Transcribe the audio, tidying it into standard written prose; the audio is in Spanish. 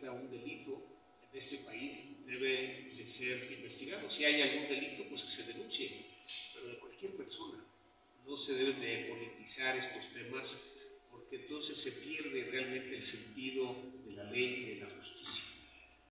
haga un delito en este país debe de ser investigado. Si hay algún delito, pues que se denuncie, pero de cualquier persona. No se deben de politizar estos temas porque entonces se pierde realmente el sentido de la ley y de la justicia.